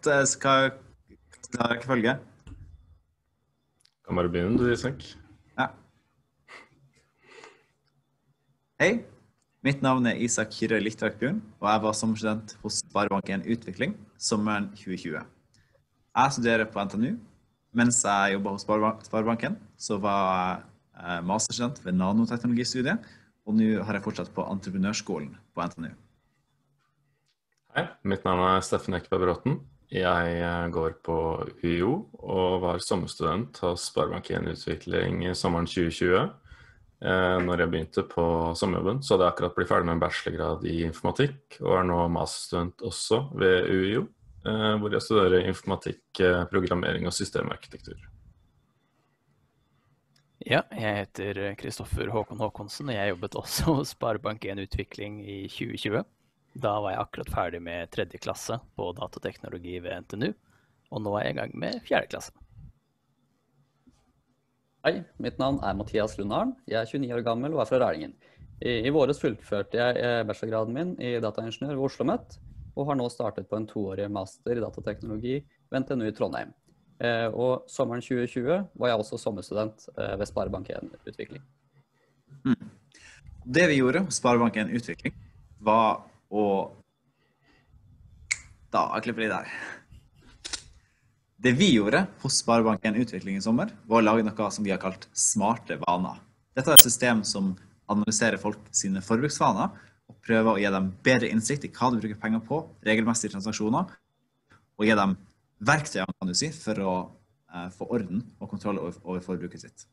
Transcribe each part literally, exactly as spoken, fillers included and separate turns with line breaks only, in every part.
eh, skal hva skal følge?
Kan bare begynne, du, Isak.
Ja. Hei, mitt navn er Isak Kyrre Lichtrakbjørn, og jeg var sommerstudent hos Sparebanken Utvikling sommeren tjue tjue. Jeg studerer på N T N U. Mens jeg jobbet hos Sparebanken, så var jeg masterstudent ved nanoteknologistudiet, og nå har jeg fortsatt på entreprenørskolen på N T N U.
Hei, mitt navn er Steffen Ekeberg Bråten. Jeg går på U I O og var sommerstudent hos Sparebanken Utvikling i sommeren tjue tjue. Når jeg begynte på sommerjobben, så hadde jeg akkurat blitt ferdig med en bachelorgrad i informatikk, og er nå masterstudent også ved U I O, hvor jeg studerer informatikk, programmering og systemarkitektur.
Ja, jeg heter Kristoffer Håkon Håkonsen, og jeg jobbet også hos Sparebanken Utvikling i tjue tjue. Da var jeg akkurat ferdig med tredje klasse på datateknologi ved N T N U, og nå er jeg i gang med fjerde klasse.
Hei, mitt navn er Mathias Lundarn. Jeg er tjueni år gammel og er fra Rælingen. I, i våres fullførte jeg bachelorgraden min i dataingeniør ved OsloMet, og har nå startet på en toårig master i datateknologi ved N T N U i Trondheim. Eh, og sommeren tjue tjue var jeg også sommerstudent eh, ved Sparebanken Utvikling.
Mm. Det vi gjorde hos Sparebanken Utvikling var å... Da, jeg klipper litt der. Det vi gjorde hos Sparebanken Utvikling i sommer var å lage noe som vi har kalt smarte vaner. Dette er et system som analyserer folk sine forbruksvaner og prøver å gi dem bedre innsikt i hva de bruker penger på, regelmessige transaksjoner, og gi dem verktøyene, kan du si, for å eh, få orden og kontroll over, over forbruket sitt.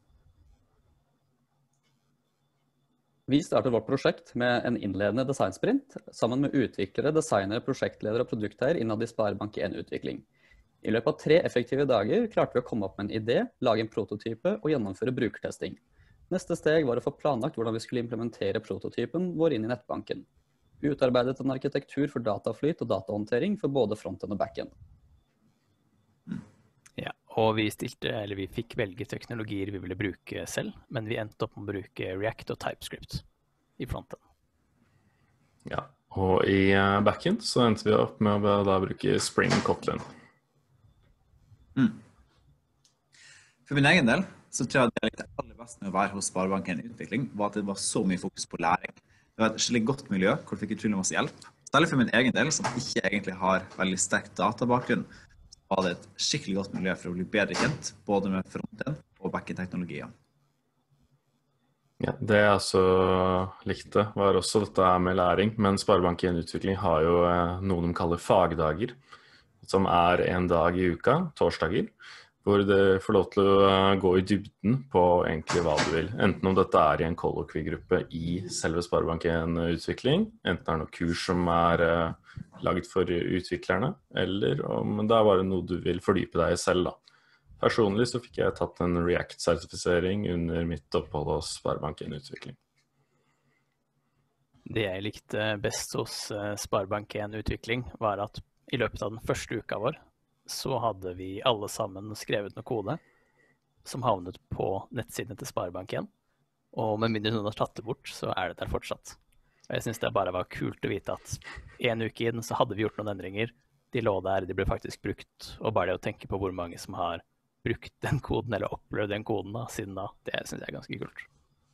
Vi startet vårt prosjekt med en innledende designsprint sammen med utviklere, designere, prosjektledere og produkteier innad i Sparebanken Utvikling. I løpet av tre effektive dager klarte vi å komme opp med en idé, lage en prototype og gjennomføre brukertesting. Neste steg var å få planlagt hvordan vi skulle implementere prototypen vår inn i nettbanken. Vi utarbeidet en arkitektur for dataflyt og datahåndtering for både frontend og backend.
Ja, og vi stilte, eller vi fikk velge teknologier vi ville bruke selv, men vi endte opp med å bruke React og TypeScript i frontend.
Ja, og i backend så endte vi opp med å da bruke Spring Kotlin.
Mm. For min egen del så tror jeg at det er litt aller best med å være hos Sparebanken Utvikling var at det var så mye fokus på læring. Det var et skikkelig godt miljø hvor vi fikk utrolig masse hjelp. Særlig for min egen del som ikke egentlig har veldig sterk databakgrunn, så var det et skikkelig godt miljø for å bli bedre kjent både med frontend og backend-teknologier.
Ja, det jeg også likte var også dette med læring, men Sparebanken Utvikling har jo noe de kaller fagdager, som er en dag i uka, torsdager, hvor du får lov til å gå i dybden på egentlig hva du vil. Enten om dette er i en kollokviegruppe i selve Sparebanken Utvikling, enten det er noe kurs som er uh, laget for utviklerne, eller om det er bare noe du vil fordype deg i selv da. Personlig så fikk jeg tatt en React-sertifisering under mitt opphold hos Sparebanken Utvikling.
Det jeg likte best hos uh, Sparebanken Utvikling var at i løpet av den første uka vår, så hadde vi alle sammen skrevet noe kode som havnet på nettsidene til Sparebanken. Og med mindre noen har tatt det bort, så er det der fortsatt. Og jeg synes det bare var kult å vite at en uke inn så hadde vi gjort noen endringer. De lå der, de ble faktisk brukt. Og bare det å tenke på hvor mange som har brukt den koden, eller opplevd den koden da, siden da, det synes jeg er ganske kult.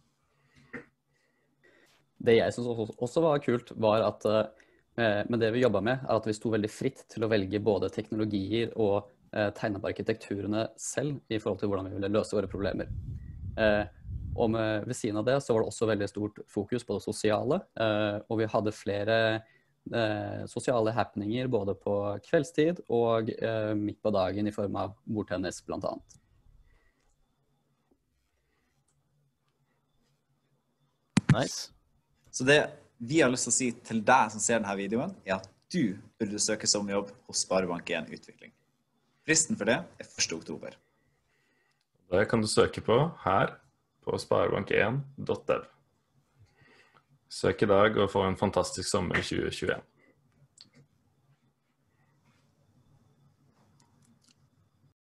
Det jeg synes også var kult var at men det vi jobbet med er at vi sto veldig fritt til å velge både teknologier og eh, tegne på arkitekturene selv i forhold til hvordan vi ville løse våre problemer. Eh, og med, ved siden av det så var det også veldig stort fokus på det sosiale, eh, og vi hadde flere eh, sosiale happeninger både på kveldstid og eh, midt på dagen i form av bordtennis blant annet.
Nice.
Så det vi har lyst til å si til deg som ser denne videoen, er at du burde søke sommerjobb hos Sparebanken Utvikling. Fristen for det er første oktober.
Det kan du søke på her på sparebank en punktum dev. Søk i dag og få en fantastisk sommer tjue tjueen.